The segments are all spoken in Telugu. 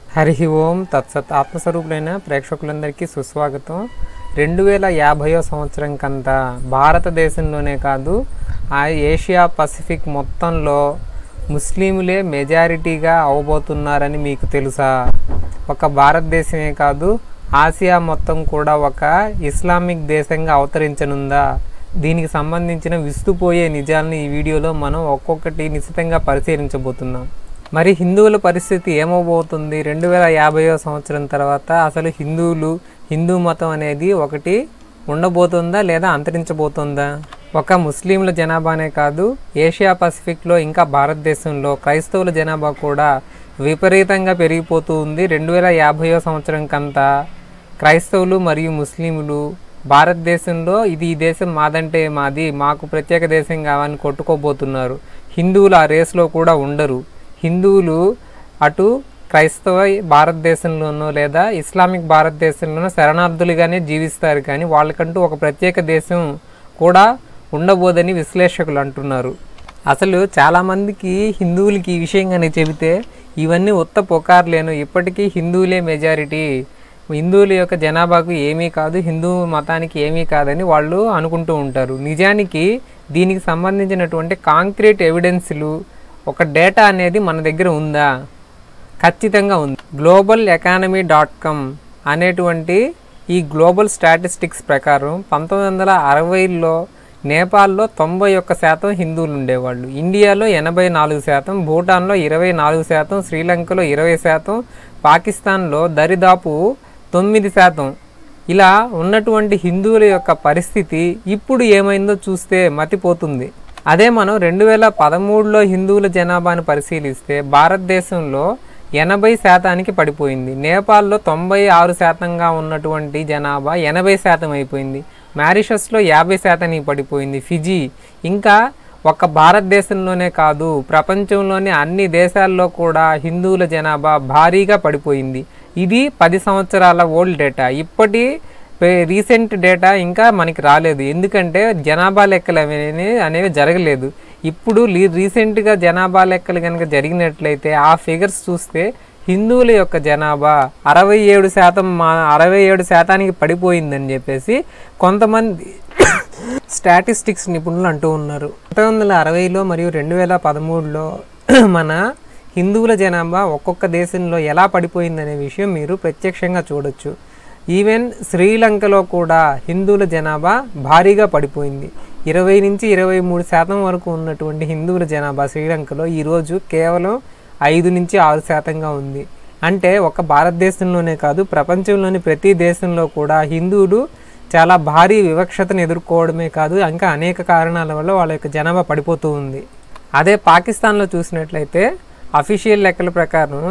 హరి ఓం తత్సత్ ఆత్మస్వరూపులైన ప్రేక్షకులందరికీ సుస్వాగతం. 2050 సంవత్సరం కంతా భారతదేశంలోనే కాదు ఏషియా పసిఫిక్ మొత్తంలో ముస్లింలే మెజారిటీగా అవబోతున్నారని మీకు తెలుసా? ఒక భారతదేశమే కాదు ఆసియా మొత్తం కూడా ఒక ఇస్లామిక్ దేశంగా అవతరించనుందా? దీనికి సంబంధించిన విస్తుపోయే నిజాలను ఈ వీడియోలో మనం ఒక్కొక్కటి నిశితంగా పరిశీలించబోతున్నాం. మరి హిందువుల పరిస్థితి ఏమవబోతుంది 2050 సంవత్సరం తర్వాత? అసలు హిందూ మతం అనేది ఒకటి ఉండబోతుందా లేదా అంతరించబోతుందా? ఒక ముస్లింల జనాభానే కాదు ఏషియా పసిఫిక్లో ఇంకా భారతదేశంలో క్రైస్తవుల జనాభా కూడా విపరీతంగా పెరిగిపోతూ ఉంది. 2050 సంవత్సరం కంతా క్రైస్తవులు మరియు ముస్లింలు భారతదేశంలో ఈ దేశం మాదంటే మాది, మాకు ప్రత్యేక దేశం కావాలని కొట్టుకోబోతున్నారు. హిందువులు ఆ రేస్లో కూడా ఉండరు. హిందువులు అటు క్రైస్తవ భారతదేశంలోనో లేదా ఇస్లామిక్ భారతదేశంలోనో శరణార్థులుగానే జీవిస్తారు, కానీ వాళ్ళకంటూ ఒక ప్రత్యేక దేశం కూడా ఉండబోదని విశ్లేషకులు అంటున్నారు. అసలు చాలామందికి హిందువులకి ఈ విషయం కానీ చెబితే ఇవన్నీ ఉత్త పుకార్లేను, ఇప్పటికీ హిందువులే మెజారిటీ, హిందువుల యొక్క జనాభాకు ఏమీ కాదు, హిందూ మతానికి ఏమీ కాదని వాళ్ళు అనుకుంటూ ఉంటారు. నిజానికి దీనికి సంబంధించినటువంటి కాంక్రీట్ ఎవిడెన్స్లు ఒక డేటా అనేది మన దగ్గర ఉందా? ఖచ్చితంగా ఉంది. globalEconomy.com అనేటువంటి ఈ గ్లోబల్ స్టాటిస్టిక్స్ ప్రకారం 1960లో నేపాల్లో 91% హిందువులు ఉండేవాళ్ళు, ఇండియాలో 84%, భూటాన్లో 24%, శ్రీలంకలో 20%, పాకిస్తాన్లో దరిదాపు 9%. ఇలా ఉన్నటువంటి హిందువుల యొక్క పరిస్థితి ఇప్పుడు ఏమైందో చూస్తే మతిపోతుంది. అదే మనం 2013లో హిందువుల జనాభాను పరిశీలిస్తే భారతదేశంలో 80% పడిపోయింది. నేపాల్లో 96%గా ఉన్నటువంటి జనాభా 80% అయిపోయింది. మారిషస్లో 50% పడిపోయింది. ఫిజీ ఇంకా ఒక్క భారతదేశంలోనే కాదు ప్రపంచంలోని అన్ని దేశాల్లో కూడా హిందువుల జనాభా భారీగా పడిపోయింది. ఇది 10 సంవత్సరాల ఓల్డ్ డేటా. ఇప్పటి రీసెంట్ డేటా ఇంకా మనకి రాలేదు, ఎందుకంటే జనాభా లెక్కలు అనేవి జరగలేదు. ఇప్పుడు రీసెంట్గా జనాభా లెక్కలు కనుక జరిగినట్లయితే ఆ ఫిగర్స్ చూస్తే హిందువుల యొక్క జనాభా 67% పడిపోయిందని చెప్పేసి కొంతమంది స్టాటిస్టిక్స్ నిపుణులు అంటూ ఉన్నారు. 1960లో మరియు 2013లో మన హిందువుల జనాభా ఒక్కొక్క దేశంలో ఎలా పడిపోయిందనే విషయం మీరు ప్రత్యక్షంగా చూడొచ్చు. ఈవెన్ శ్రీలంకలో కూడా హిందువుల జనాభా భారీగా పడిపోయింది. 20 నుంచి 23% వరకు ఉన్నటువంటి హిందువుల జనాభా శ్రీలంకలో ఈరోజు కేవలం 5 నుంచి 6%గా ఉంది. అంటే ఒక భారతదేశంలోనే కాదు ప్రపంచంలోని ప్రతి దేశంలో కూడా హిందువులు చాలా భారీ వివక్షతను ఎదుర్కోవడమే కాదు ఇంకా అనేక కారణాల వల్ల వాళ్ళ యొక్క జనాభా పడిపోతూ ఉంది. అదే పాకిస్తాన్లో చూసినట్లయితే అఫీషియల్ లెక్కల ప్రకారం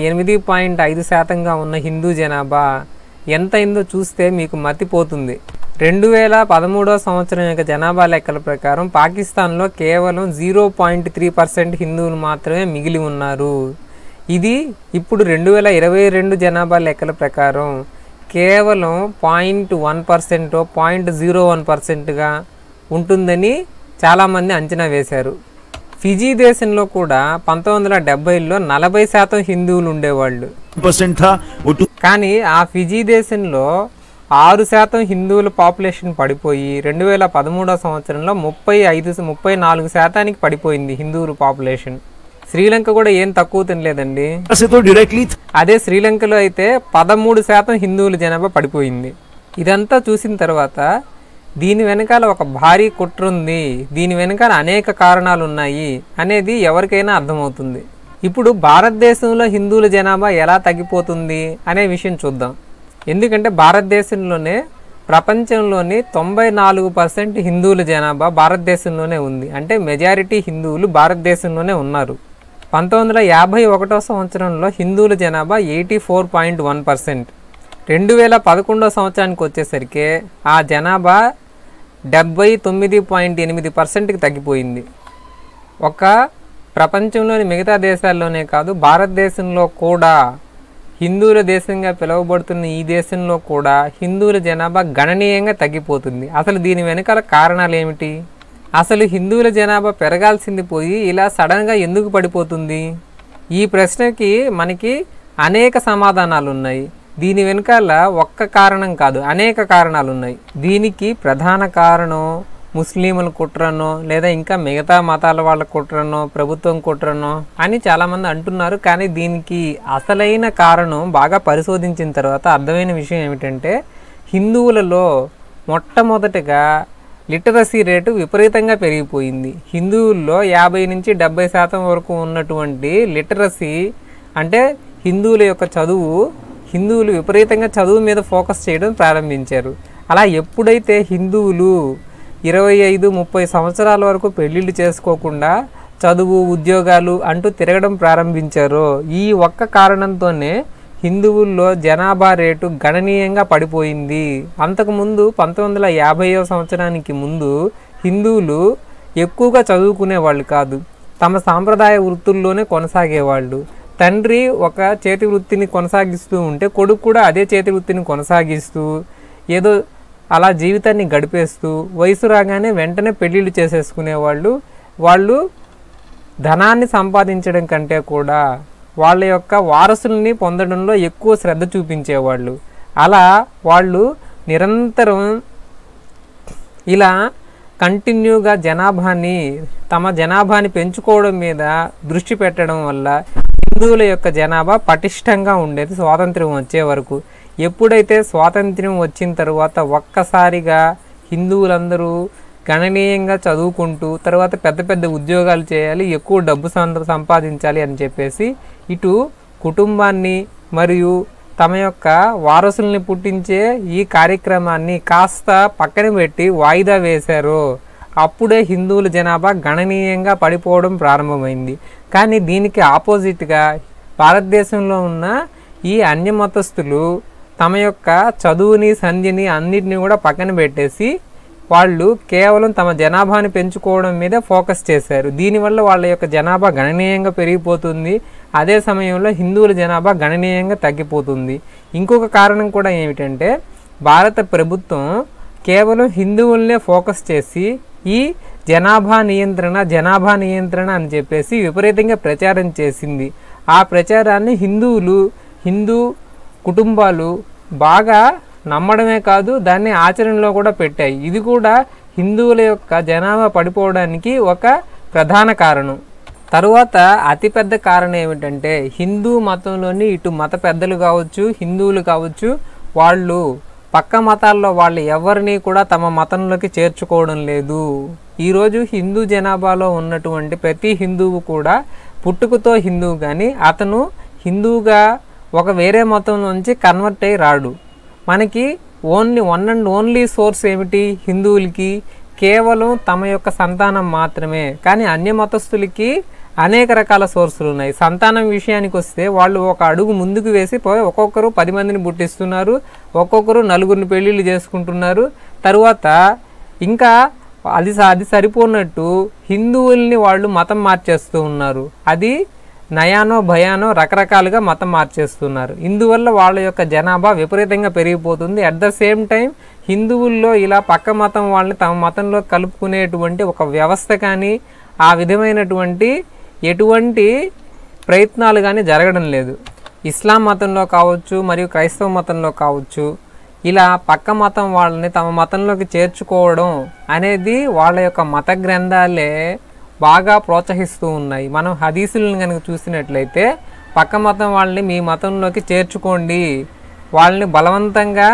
8.5%గా ఉన్న హిందూ జనాభా ఎంత అయిందో చూస్తే మీకు మతిపోతుంది. 2013 సంవత్సరం యొక్క జనాభా లెక్కల ప్రకారం పాకిస్తాన్లో కేవలం 0.3% హిందువులు మాత్రమే మిగిలి ఉన్నారు. ఇది ఇప్పుడు 2022 జనాభా లెక్కల ప్రకారం కేవలం 0.1%, 0.01%గా ఉంటుందని చాలామంది అంచనా వేశారు. ఫిజీ దేశంలో కూడా 1970లో 40% హిందువులు ఉండేవాళ్ళు, కానీ ఆ ఫిజీ దేశంలో 6% హిందువుల పాపులేషన్ పడిపోయి 2013 సంవత్సరంలో 34% పడిపోయింది హిందువుల పాపులేషన్. శ్రీలంక కూడా ఏం తక్కువ తినలేదండి. అదే శ్రీలంకలో అయితే 13% హిందువుల జనాభా పడిపోయింది. ఇదంతా చూసిన తర్వాత దీని వెనకాల ఒక భారీ కుట్ర ఉంది, దీని వెనకాల అనేక కారణాలు ఉన్నాయి అనేది ఎవరికైనా అర్థమవుతుంది. ఇప్పుడు భారతదేశంలో హిందువుల జనాభా ఎలా తగ్గిపోతుంది అనే విషయం చూద్దాం. ఎందుకంటే భారతదేశంలోనే ప్రపంచంలోని 94% హిందువుల జనాభా భారతదేశంలోనే ఉంది, అంటే మెజారిటీ హిందువులు భారతదేశంలోనే ఉన్నారు. 1951 సంవత్సరంలో హిందువుల జనాభా 84.1%, 2011 సంవత్సరానికి వచ్చేసరికి ఆ జనాభా 79.8%కి తగ్గిపోయింది. ఒక ప్రపంచంలోని మిగతా దేశాల్లోనే కాదు భారతదేశంలో కూడా హిందువుల దేశంగా పిలువబడుతున్న ఈ దేశంలో కూడా హిందువుల జనాభా గణనీయంగా తగ్గిపోతుంది. అసలు దీని వెనకాల కారణాలు ఏమిటి? అసలు హిందువుల జనాభా పెరగాల్సింది పోయి ఇలా సడన్గా ఎందుకు పడిపోతుంది? ఈ ప్రశ్నకి మనకి అనేక సమాధానాలు ఉన్నాయి. దీని వెనకాల ఒక్క కారణం కాదు, అనేక కారణాలు ఉన్నాయి. దీనికి ప్రధాన కారణం ముస్లింల కుట్రనో లేదా ఇంకా మిగతా మతాల వాళ్ళ కుట్రనో ప్రభుత్వం కుట్రనో అని చాలామంది అంటున్నారు. కానీ దీనికి అసలైన కారణం బాగా పరిశోధించిన తర్వాత అర్థమైన విషయం ఏమిటంటే, హిందువులలో మొట్టమొదటిగా లిటరసీ రేటు విపరీతంగా పెరిగిపోయింది. హిందువుల్లో 50 నుంచి 70% వరకు ఉన్నటువంటి లిటరసీ అంటే హిందువుల యొక్క చదువు, హిందువులు విపరీతంగా చదువు మీద ఫోకస్ చేయడం ప్రారంభించారు. అలా ఎప్పుడైతే హిందువులు 25-30 సంవత్సరాల వరకు పెళ్ళిళ్ళు చేసుకోకుండా చదువు ఉద్యోగాలు అంటూ తిరగడం ప్రారంభించారో, ఈ ఒక్క కారణంతోనే హిందువుల్లో జనాభా రేటు గణనీయంగా పడిపోయింది. అంతకుముందు 1950వ సంవత్సరానికి ముందు హిందువులు ఎక్కువగా చదువుకునేవాళ్ళు కాదు, తమ సాంప్రదాయ వృత్తుల్లోనే కొనసాగేవాళ్ళు. తండ్రి ఒక చేతి వృత్తిని కొనసాగిస్తూ ఉంటే కొడుకు కూడా అదే చేతి వృత్తిని కొనసాగిస్తూ ఏదో అలా జీవితాన్ని గడిపేస్తూ వయసు రాగానే వెంటనే పెళ్ళిళ్ళు చేసేసుకునేవాళ్ళు. వాళ్ళు ధనాన్ని సంపాదించడం కంటే కూడా వాళ్ళ యొక్క వారసుల్ని పొందడంలో ఎక్కువ శ్రద్ధ చూపించేవాళ్ళు. అలా వాళ్ళు నిరంతరం ఇలా కంటిన్యూగా తమ జనాభాని పెంచుకోవడం మీద దృష్టి పెట్టడం వల్ల హిందువుల యొక్క జనాభా పటిష్టంగా ఉండేది స్వాతంత్ర్యం వచ్చే వరకు. ఎప్పుడైతే స్వాతంత్ర్యం వచ్చిన తర్వాత ఒక్కసారిగా హిందువులందరూ గణనీయంగా చదువుకుంటూ తర్వాత పెద్ద పెద్ద ఉద్యోగాలు చేయాలి, ఎక్కువ డబ్బు సంపాదించాలి అని చెప్పేసి ఇటు కుటుంబాన్ని మరియు తమ యొక్క వారసుల్ని పుట్టించే ఈ కార్యక్రమాన్ని కాస్త పక్కన పెట్టి వాయిదా వేశారు. అప్పుడే హిందువుల జనాభా గణనీయంగా పడిపోవడం ప్రారంభమైంది. కానీ దీనికి ఆపోజిట్గా భారతదేశంలో ఉన్న ఈ అన్య మతస్థులు తమ యొక్క చదువుని సంధ్యని అన్నిటిని కూడా పక్కన పెట్టేసి వాళ్ళు కేవలం తమ జనాభాని పెంచుకోవడం మీద ఫోకస్ చేశారు. దీనివల్ల వాళ్ళ యొక్క జనాభా గణనీయంగా పెరిగిపోతుంది. అదే సమయంలో హిందువుల జనాభా గణనీయంగా తగ్గిపోతుంది. ఇంకొక కారణం కూడా ఏమిటంటే, భారత ప్రభుత్వం కేవలం హిందువులనే ఫోకస్ చేసి ఈ జనాభా నియంత్రణ అని చెప్పేసి విపరీతంగా ప్రచారం చేసింది. ఆ ప్రచారాన్ని హిందూ కుటుంబాలు బాగా నమ్మడమే కాదు, దాన్ని ఆచరణలో కూడా పెట్టాయి. ఇది కూడా హిందువుల యొక్క జనాభా పడిపోవడానికి ఒక ప్రధాన కారణం. తరువాత అతిపెద్ద కారణం ఏమిటంటే, హిందూ మతంలోని ఇటు మత పెద్దలు కావచ్చు, హిందువులు కావచ్చు, వాళ్ళు పక్క మతాల్లో వాళ్ళు ఎవరిని కూడా తమ మతంలోకి చేర్చుకోవడం లేదు. ఈరోజు హిందూ జనాభాలో ఉన్నటువంటి ప్రతి హిందువు కూడా పుట్టుకతో హిందువు, కానీ అతను హిందువుగా ఒక వేరే మతం నుంచి కన్వర్ట్ అయ్యి రాడు. మనకి వన్ అండ్ ఓన్లీ సోర్స్ ఏమిటి హిందువులకి? కేవలం తమ యొక్క సంతానం మాత్రమే. కానీ అన్య మతస్థులకి అనేక రకాల సోర్సులు ఉన్నాయి. సంతానం విషయానికి వస్తే వాళ్ళు ఒక అడుగు ముందుకు వేసి ఒక్కొక్కరు 10 మందిని పుట్టిస్తున్నారు, ఒక్కొక్కరు 4గురిని పెళ్ళిళ్ళు చేసుకుంటున్నారు. తరువాత ఇంకా అది సరిపోనట్టు హిందువుల్ని వాళ్ళు మతం మార్చేస్తూ ఉన్నారు. అది నయానో భయానో రకరకాలుగా మతం మార్చేస్తున్నారు. ఇందువల్ల వాళ్ళ యొక్క జనాభా విపరీతంగా పెరిగిపోతుంది. అట్ ద సేమ్ టైం హిందువుల్లో ఇలా పక్క మతం వాళ్ళని తమ మతంలో కలుపుకునేటువంటి ఒక వ్యవస్థ కానీ ఆ విధమైనటువంటి ఎటువంటి ప్రయత్నాలు కానీ జరగడం లేదు. ఇస్లాం మతంలో కావచ్చు మరియు క్రైస్తవ మతంలో కావచ్చు, ఇలా పక్క మతం వాళ్ళని తమ మతంలోకి చేర్చుకోవడం అనేది వాళ్ళ యొక్క మత గ్రంథాలే బాగా ప్రోత్సహిస్తూ ఉన్నాయి. మనం హదీసులను కనుక చూసినట్లయితే పక్క మతం వాళ్ళని మీ మతంలోకి చేర్చుకోండి, వాళ్ళని బలవంతంగా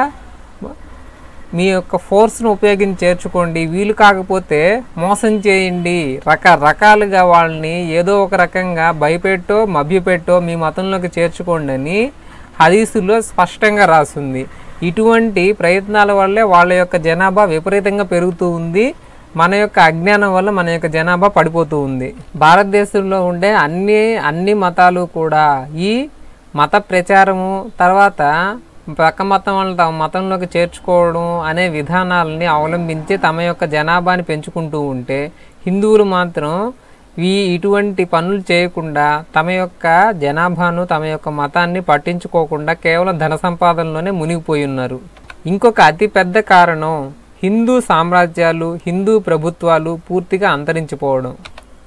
మీ యొక్క ఫోర్స్ను ఉపయోగించి చేర్చుకోండి, వీలు కాకపోతే మోసం చేయండి, రకరకాలుగా వాళ్ళని ఏదో ఒక రకంగా భయపెట్టో మభ్యపెట్టో మీ మతంలోకి చేర్చుకోండి అని హదీసుల్లో స్పష్టంగా రాస్తుంది. ఇటువంటి ప్రయత్నాల వల్లే వాళ్ళ యొక్క జనాభా విపరీతంగా పెరుగుతూ ఉంది. మన యొక్క అజ్ఞానం వల్ల మన యొక్క జనాభా పడిపోతూ ఉంది. భారతదేశంలో ఉండే అన్ని మతాలు కూడా ఈ మత ప్రచారము తర్వాత పక్క మతం వాళ్ళని తమ మతంలోకి చేర్చుకోవడం అనే విధానాలని అవలంబించి తమ యొక్క జనాభాని పెంచుకుంటూ ఉంటే, హిందువులు మాత్రం ఇటువంటి పనులు చేయకుండా తమ యొక్క జనాభాను తమ యొక్క మతాన్ని పట్టించుకోకుండా కేవలం ధన సంపాదనలోనే మునిగిపోయి ఉన్నారు. ఇంకొక అతిపెద్ద కారణం హిందూ సామ్రాజ్యాలు, హిందూ ప్రభుత్వాలు పూర్తిగా అంతరించిపోవడం.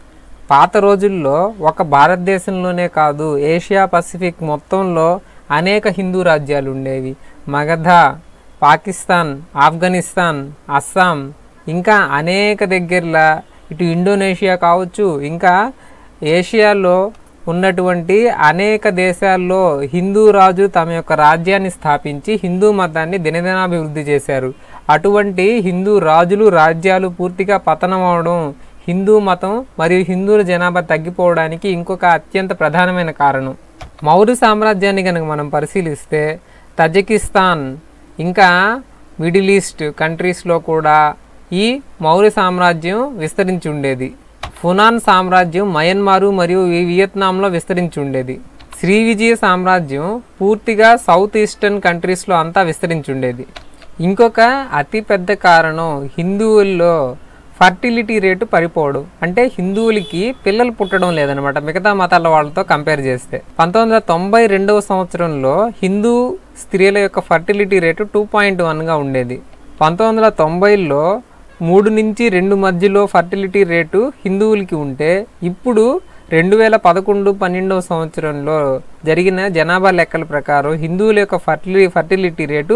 పాత రోజుల్లో ఒక భారతదేశంలోనే కాదు, ఏషియా పసిఫిక్ మొత్తంలో అనేక హిందూ రాజ్యాలు ఉండేవి. మగధ, పాకిస్తాన్, ఆఫ్ఘనిస్తాన్, అస్సాం, ఇంకా అనేక దగ్గరలో ఇటు ఇండోనేషియా కావచ్చు, ఇంకా ఏషియాలో ఉన్నటువంటి అనేక దేశాల్లో హిందూ రాజు తమ యొక్క రాజ్యాన్ని స్థాపించి హిందూ మతాన్ని దినదినాభివృద్ధి చేశారు. అటువంటి హిందూ రాజులు, రాజ్యాలు పూర్తిగా పతనం అవడం, హిందూ మతం మరియు హిందువుల జనాభా తగ్గిపోవడానికి ఇంకొక అత్యంత ప్రధానమైన కారణం. మౌర్య సామ్రాజ్యాన్ని కనుక మనం పరిశీలిస్తే తజికిస్తాన్ ఇంకా మిడిల్ ఈస్ట్ కంట్రీస్లో కూడా ఈ మౌర్య సామ్రాజ్యం విస్తరించి ఉండేది. ఫునాన్ సామ్రాజ్యం మయన్మారు మరియు వియత్నాంలో విస్తరించి ఉండేది. శ్రీ విజయ సామ్రాజ్యం పూర్తిగా సౌత్ ఈస్టర్న్ కంట్రీస్లో అంతా విస్తరించి ఉండేది. ఇంకొక అతిపెద్ద కారణం హిందువుల్లో ఫర్టిలిటీ రేటు పడిపోవడం. అంటే హిందువులకి పిల్లలు పుట్టడం లేదనమాట మిగతా మతాల వాళ్ళతో కంపేర్ చేస్తే. 1992వ సంవత్సరంలో హిందూ స్త్రీల యొక్క ఫర్టిలిటీ రేటు 2.1గా ఉండేది. 1990లో 3 నుంచి 2 మధ్యలో ఫర్టిలిటీ రేటు హిందువులకి ఉంటే, ఇప్పుడు 2011-12వ సంవత్సరంలో జరిగిన జనాభా లెక్కల ప్రకారం హిందువుల యొక్క ఫర్టిలిటీ రేటు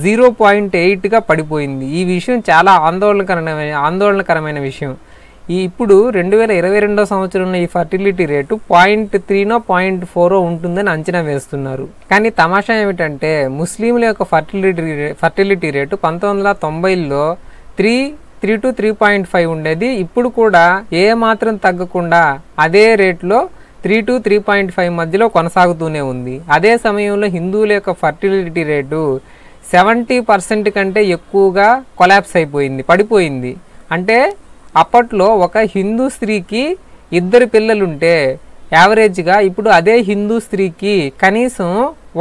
0.8గా పడిపోయింది. ఈ విషయం చాలా ఆందోళనకరమైన విషయం. ఇప్పుడు 2022వ సంవత్సరంలో ఈ ఫర్టిలిటీ రేటు 0.3నో 0.4 ఉంటుందని అంచనా వేస్తున్నారు. కానీ తమాషా ఏమిటంటే ముస్లింల యొక్క ఫర్టిలిటీ రేటు 1990లో 3 to 3.5 ఉండేది. ఇప్పుడు కూడా ఏ మాత్రం తగ్గకుండా అదే రేట్లో 3 to 3.5 మధ్యలో కొనసాగుతూనే ఉంది. అదే సమయంలో హిందువుల యొక్క ఫర్టిలిటీ రేటు 70% కంటే ఎక్కువగా కొలాప్స్ అయిపోయింది, పడిపోయింది. అంటే అప్పట్లో ఒక హిందూ స్త్రీకి 2 పిల్లలుంటే యావరేజ్గా ఇప్పుడు అదే హిందూ స్త్రీకి కనీసం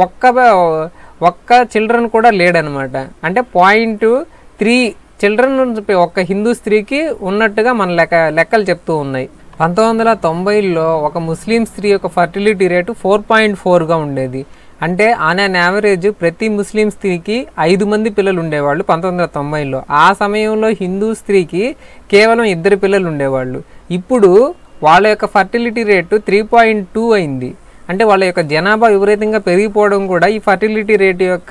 ఒక్క చిల్డ్రన్ కూడా లేడనమాట. అంటే 0.3 చిల్డ్రన్ ఒక హిందూ స్త్రీకి ఉన్నట్టుగా మన లెక్కలు చెప్తూ ఉన్నాయి. 1990లో ఒక ముస్లిం స్త్రీ యొక్క ఫర్టిలిటీ రేటు 4.4గా ఉండేది. అంటే ఆన్ అన్ యావరేజ్ ప్రతి ముస్లిం స్త్రీకి 5 మంది పిల్లలు ఉండేవాళ్ళు 1990లో. ఆ సమయంలో హిందూ స్త్రీకి కేవలం 2 పిల్లలు ఉండేవాళ్ళు. ఇప్పుడు వాళ్ళ యొక్క ఫర్టిలిటీ రేటు 3.2 అయింది. అంటే వాళ్ళ యొక్క జనాభా విపరీతంగా పెరిగిపోవడం కూడా ఈ ఫర్టిలిటీ రేటు యొక్క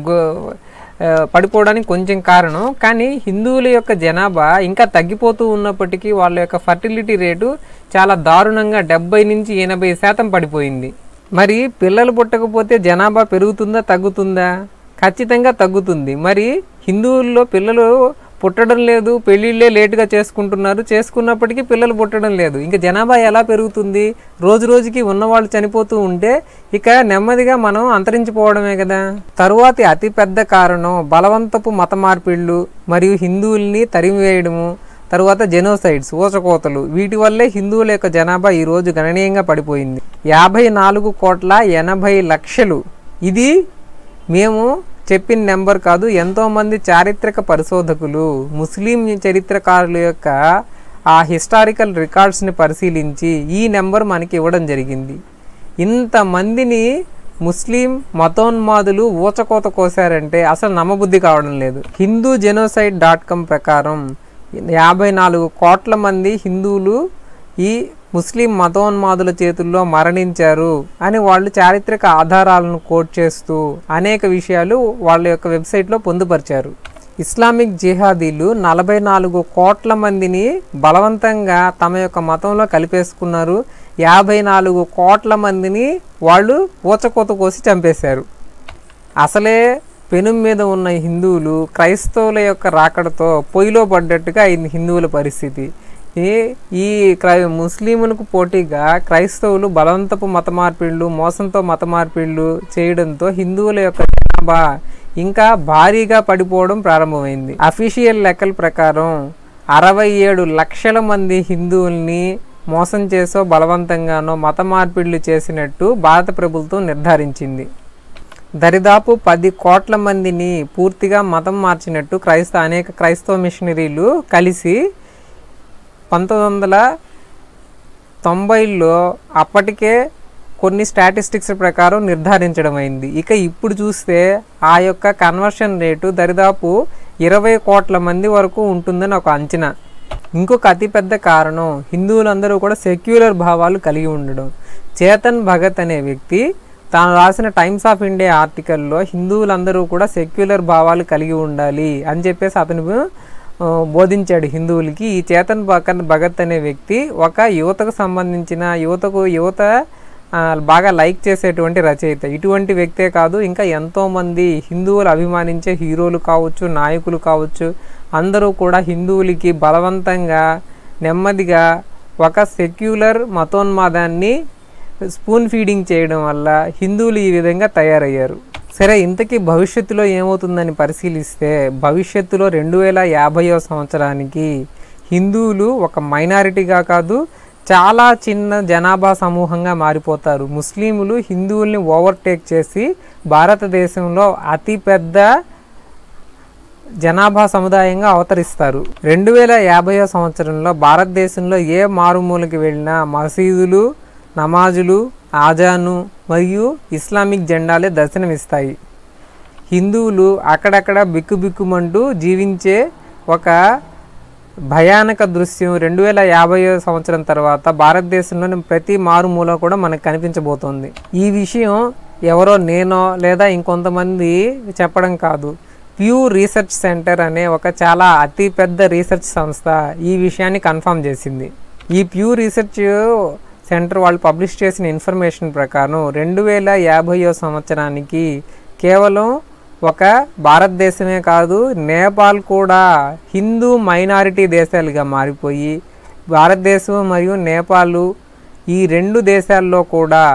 పడిపోవడానికి కొంచెం కారణం. కానీ హిందువుల యొక్క జనాభా ఇంకా తగ్గిపోతూ ఉన్నప్పటికీ వాళ్ళ యొక్క ఫర్టిలిటీ రేటు చాలా దారుణంగా 70 నుంచి 80% పడిపోయింది. మరి పిల్లలు పుట్టకపోతే జనాభా పెరుగుతుందా తగ్గుతుందా? ఖచ్చితంగా తగ్గుతుంది. మరి హిందువుల్లో పిల్లలు పుట్టడం లేదు, పెళ్ళిళ్ళే లేటుగా చేసుకుంటున్నారు, చేసుకున్నప్పటికీ పిల్లలు పుట్టడం లేదు. ఇంకా జనాభా ఎలా పెరుగుతుంది? రోజు రోజుకి ఉన్నవాళ్ళు చనిపోతూ ఉంటే ఇక నెమ్మదిగా మనం అంతరించిపోవడమే కదా. తరువాతి అతిపెద్ద కారణం బలవంతపు మత మార్పిళ్ళు మరియు హిందువుల్ని తరిమివేయడము, తరువాత జెనోసైడ్స్, ఊచకోతలు. వీటి వల్లే హిందువుల యొక్క జనాభా ఈరోజు గణనీయంగా పడిపోయింది. 54,80,00,000. ఇది మేము చెప్పిన నెంబర్ కాదు. ఎంతోమంది చారిత్రక పరిశోధకులు, ముస్లిం చరిత్రకారుల యొక్క ఆ హిస్టారికల్ రికార్డ్స్ని పరిశీలించి ఈ నెంబర్ మనకి ఇవ్వడం జరిగింది. ఇంతమందిని ముస్లిం మతోన్మాదులు ఊచకోత కోసారంటే అసలు నమ్మబుద్ధి కావడం లేదు. HinduGenocide.com ప్రకారం 54 కోట్ల మంది హిందువులు ఈ ముస్లిం మతోన్మాదుల చేతుల్లో మరణించారు అని వాళ్ళు చారిత్రక ఆధారాలను కోట్ చేస్తూ అనేక విషయాలు వాళ్ళ యొక్క వెబ్సైట్లో పొందుపరిచారు. ఇస్లామిక్ జిహాదీలు 44 కోట్ల మందిని బలవంతంగా తమ యొక్క మతంలో కలిపేసుకున్నారు. 54 కోట్ల మందిని వాళ్ళు ఊచకోత కోసి చంపేశారు. అసలే పెనుం మీద ఉన్న హిందువులు క్రైస్తవుల యొక్క రాకడతో పొయ్యిలో పడ్డట్టుగా అయింది హిందువుల పరిస్థితి. ఈ ముస్లింలకు పోటీగా క్రైస్తవులు బలవంతపు మత మార్పిళ్ళు, మోసంతో మత మార్పిళ్ళు చేయడంతో హిందువుల యొక్క జనాభా ఇంకా భారీగా పడిపోవడం ప్రారంభమైంది. అఫీషియల్ లెక్కల ప్రకారం 67 లక్షల మంది హిందువుల్ని మోసం చేసో బలవంతంగానో మత మార్పిళ్ళు చేసినట్టు భారత ప్రభుత్వం నిర్ధారించింది. దరిదాపు 10 కోట్ల మందిని పూర్తిగా మతం మార్చినట్టు అనేక క్రైస్తవ మిషనరీలు కలిసి 1990లో అప్పటికే కొన్ని స్టాటిస్టిక్స్ ప్రకారం నిర్ధారించడం అయింది. ఇక ఇప్పుడు చూస్తే ఆ యొక్క కన్వర్షన్ రేటు దరిదాపు 20 కోట్ల మంది వరకు ఉంటుందని ఒక అంచనా. ఇంకొక అతిపెద్ద కారణం హిందువులందరూ కూడా సెక్యులర్ భావాలు కలిగి ఉండడం. చేతన్ భగత్ అనే వ్యక్తి తాను రాసిన టైమ్స్ ఆఫ్ ఇండియా ఆర్టికల్లో హిందువులందరూ కూడా సెక్యులర్ భావాలు కలిగి ఉండాలి అని చెప్పేసి అతను బోధించాడు హిందువులకి. ఈ చేతన్ భగత్ అనే వ్యక్తి ఒక యువతకు సంబంధించిన యువత బాగా లైక్ చేసేటువంటి రచయిత. ఇటువంటి వ్యక్తే కాదు, ఇంకా ఎంతోమంది హిందువులు అభిమానించే హీరోలు కావచ్చు, నాయకులు కావచ్చు, అందరూ కూడా హిందువులకి బలవంతంగా నెమ్మదిగా ఒక సెక్యులర్ మతోన్మాదాన్ని స్పూన్ ఫీడింగ్ చేయడం వల్ల హిందువులు ఈ విధంగా తయారయ్యారు. సరే, ఇంతకీ భవిష్యత్తులో ఏమవుతుందని పరిశీలిస్తే భవిష్యత్తులో 2050వ సంవత్సరానికి హిందువులు ఒక మైనారిటీగా కాదు, చాలా చిన్న జనాభా సమూహంగా మారిపోతారు. ముస్లింలు హిందువుల్ని ఓవర్టేక్ చేసి భారతదేశంలో అతిపెద్ద జనాభా సముదాయంగా అవతరిస్తారు. 2050వ సంవత్సరంలో భారతదేశంలో ఏ మారుమూలకి వెళ్ళినా మసీదులు, నమాజులు, ఆజాను మరియు ఇస్లామిక్ జెండాలే దర్శనమిస్తాయి. హిందువులు అక్కడక్కడ బిక్కుబిక్కుమంటూ జీవించే ఒక భయానక దృశ్యం 2050వ సంవత్సరం తర్వాత భారతదేశంలోని ప్రతి మారుమూల కూడా మనకు కనిపించబోతోంది. ఈ విషయం ఎవరో నేనో లేదా ఇంకొంతమంది చెప్పడం కాదు. ప్యూ రీసెర్చ్ సెంటర్ అనే ఒక చాలా అతిపెద్ద రీసెర్చ్ సంస్థ ఈ విషయాన్ని కన్ఫర్మ్ చేసింది. ఈ ప్యూ రీసెర్చ్ సెంటర్ వాళ్ళు పబ్లిష్ చేసిన ఇన్ఫర్మేషన్ ప్రకారం 2050వ సంవత్సరానికి కేవలం ఒక భారతదేశమే కాదు, నేపాల్ కూడా హిందూ మైనారిటీ దేశాలుగా మారిపోయి భారతదేశం మరియు నేపాల్ ఈ రెండు దేశాల్లో కూడా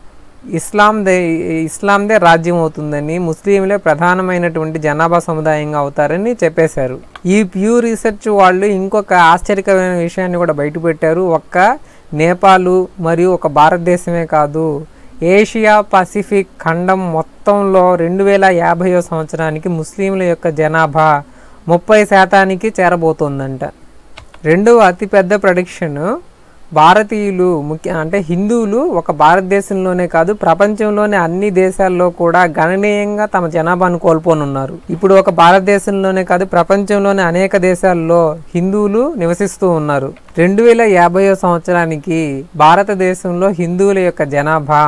ఇస్లాందే రాజ్యం అవుతుందని, ముస్లింలే ప్రధానమైనటువంటి జనాభా సముదాయంగా అవుతారని చెప్పేశారు. ఈ ప్యూ రీసెర్చ్ వాళ్ళు ఇంకొక ఆశ్చర్యకరమైన విషయాన్ని కూడా బయటపెట్టారు. ఒక్క నేపాల్ మరియు ఒక భారతదేశమే కాదు, ఏషియా పసిఫిక్ ఖండం మొత్తంలో 2050వ సంవత్సరానికి ముస్లింల యొక్క జనాభా 30% చేరబోతోందంట. రెండవ అతిపెద్ద ప్రొడిక్షన్, భారతీయులు అంటే హిందువులు ఒక భారతదేశంలోనే కాదు ప్రపంచంలోని అన్ని దేశాల్లో కూడా గణనీయంగా తమ జనాభాను కోల్పోనున్నారు. ఇప్పుడు ఒక భారతదేశంలోనే కాదు ప్రపంచంలోని అనేక దేశాల్లో హిందువులు నివసిస్తూ ఉన్నారు. 2050వ సంవత్సరానికి భారతదేశంలో హిందువుల యొక్క జనాభా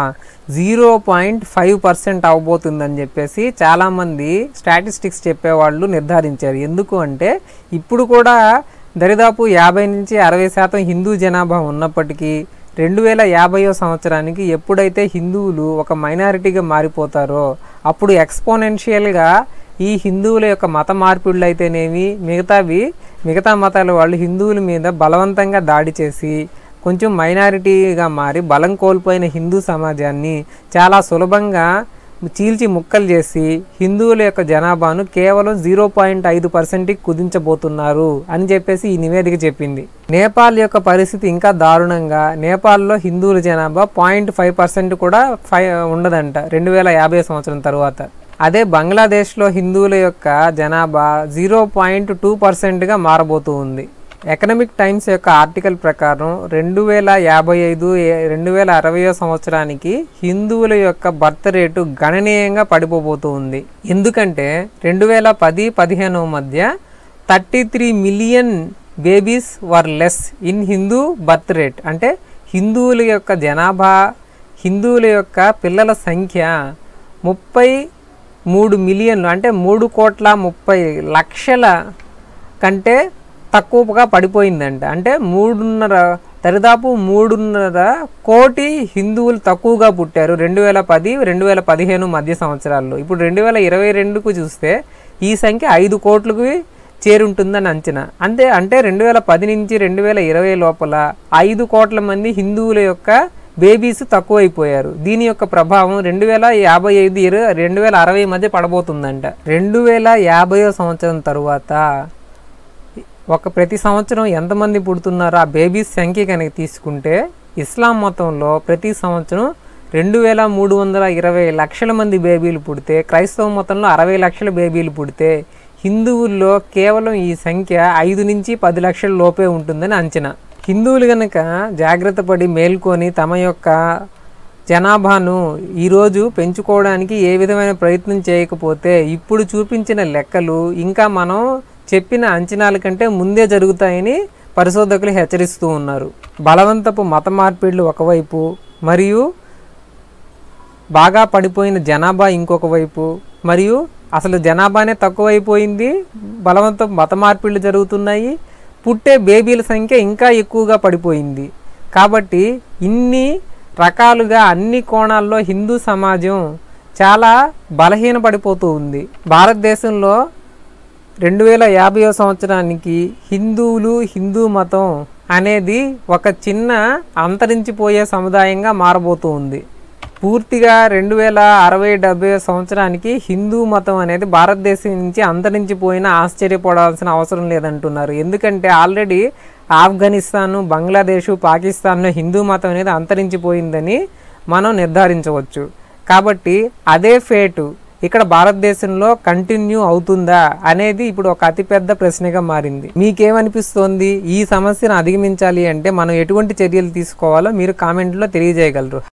0.5% అవబోతుందని చెప్పేసి చాలామంది స్టాటిస్టిక్స్ చెప్పేవాళ్ళు నిర్ధారించారు. ఎందుకు అంటే ఇప్పుడు కూడా దరిదాపు 50 నుంచి 60% హిందూ జనాభా ఉన్నప్పటికీ 2050వ సంవత్సరానికి ఎప్పుడైతే హిందువులు ఒక మైనారిటీగా మారిపోతారో అప్పుడు ఎక్స్పోనెన్షియల్గా ఈ హిందువుల యొక్క మత మార్పిడులు అయితేనేమి మిగతా మతాల వాళ్ళు హిందువుల మీద బలవంతంగా దాడి చేసి కొంచెం మైనారిటీగా మారి బలం కోల్పోయిన హిందూ సమాజాన్ని చాలా సులభంగా చీల్చి ముక్కలు చేసి హిందువుల యొక్క జనాభాను కేవలం 0.5%కి కుదించబోతున్నారు అని చెప్పేసి ఈ నివేదిక చెప్పింది. నేపాల్ యొక్క పరిస్థితి ఇంకా దారుణంగా, నేపాల్లో హిందువుల జనాభా 0.5% కూడా ఉండదంట 2050 సంవత్సరం తర్వాత. అదే బంగ్లాదేశ్లో హిందువుల యొక్క జనాభా 0.2%గా మారబోతూ ఉంది. ఎకనామిక్ టైమ్స్ యొక్క ఆర్టికల్ ప్రకారం 2055-2060 సంవత్సరానికి హిందువుల యొక్క బర్త్ రేటు గణనీయంగా పడిపోబోతూ ఉంది. ఎందుకంటే 2010-15 మధ్య 33 million babies were less in Hindu birth rate. అంటే హిందువుల యొక్క జనాభా, హిందువుల యొక్క పిల్లల సంఖ్య 33 మిలియన్లు అంటే 3,30,00,000 కంటే తక్కువగా పడిపోయిందంట. అంటే దరిదాపు 3.5 కోటి హిందువులు తక్కువగా పుట్టారు 2010-2015 మధ్య సంవత్సరాల్లో. ఇప్పుడు 2022కు చూస్తే ఈ సంఖ్య 5 కోట్లకు చేరుంటుందని అంచనా. అంటే 2010 నుంచి 2020 లోపల 5 కోట్ల మంది హిందువుల యొక్క బేబీస్ తక్కువైపోయారు. దీని యొక్క ప్రభావం 2055-2060 మధ్య పడబోతుందంట. 2050 సంవత్సరం తరువాత ప్రతి సంవత్సరం ఎంతమంది పుడుతున్నారో ఆ బేబీస్ సంఖ్య కనుక తీసుకుంటే ఇస్లాం మతంలో ప్రతి సంవత్సరం 2,320 లక్షల మంది బేబీలు పుడితే, క్రైస్తవ మతంలో 60 లక్షల బేబీలు పుడితే, హిందువుల్లో కేవలం ఈ సంఖ్య 5 నుంచి 10 లక్షల లోపే ఉంటుందని అంచనా. హిందువులు కనుక జాగ్రత్త పడి మేల్కొని తమ యొక్క జనాభాను ఈరోజు పెంచుకోవడానికి ఏ విధమైన ప్రయత్నం చేయకపోతే ఇప్పుడు చూపించిన లెక్కలు ఇంకా మనం చెప్పిన అంచనాల కంటే ముందే జరుగుతాయని పరిశోధకులు హెచ్చరిస్తూ ఉన్నారు. బలవంతపు మత మార్పిడులు ఒకవైపు, మరియు బాగా పడిపోయిన జనాభా ఇంకొక వైపు, మరియు అసలు జనాభానే తక్కువైపోయింది, బలవంతపు మత మార్పిడులు జరుగుతున్నాయి, పుట్టే బేబీల సంఖ్య ఇంకా ఎక్కువగా పడిపోయింది. కాబట్టి ఇన్ని రకాలుగా అన్ని కోణాల్లో హిందూ సమాజం చాలా బలహీనపడిపోతూ ఉంది. భారతదేశంలో 2050 సంవత్సరానికి హిందువులు, హిందూ మతం అనేది ఒక చిన్న అంతరించిపోయే సముదాయంగా మారబోతూ ఉంది. పూర్తిగా 2060-70 సంవత్సరానికి హిందూ మతం అనేది భారతదేశం నుంచి అంతరించిపోయినా ఆశ్చర్యపడాల్సిన అవసరం లేదంటున్నారు. ఎందుకంటే ఆల్రెడీ ఆఫ్ఘనిస్తాను, బంగ్లాదేశ్, పాకిస్తాన్లో హిందూ మతం అనేది అంతరించిపోయిందని మనం నిర్ధారించవచ్చు. కాబట్టి అదే ఫేటు ఇక్కడ భారతదేశంలో కంటిన్యూ అవుతుందా అనేది ఇప్పుడు ఒక అతిపెద్ద ప్రశ్నగా మారింది. మీకేమనిపిస్తోంది? ఈ సమస్యను అధిగమించాలి అంటే మనం ఎటువంటి చర్యలు తీసుకోవాలో మీరు కామెంట్లో తెలియజేయగలరు.